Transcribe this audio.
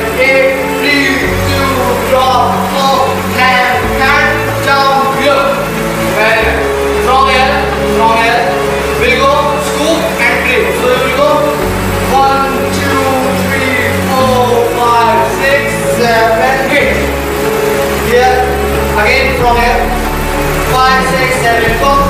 8, 3, 2, drop, up, hand, jump, here. Very good. From here, we go scoop and grip. So we go 1, 2, 3, 4, 5, 6, 7, 8. Here, again from here, 5, 6, 7, go.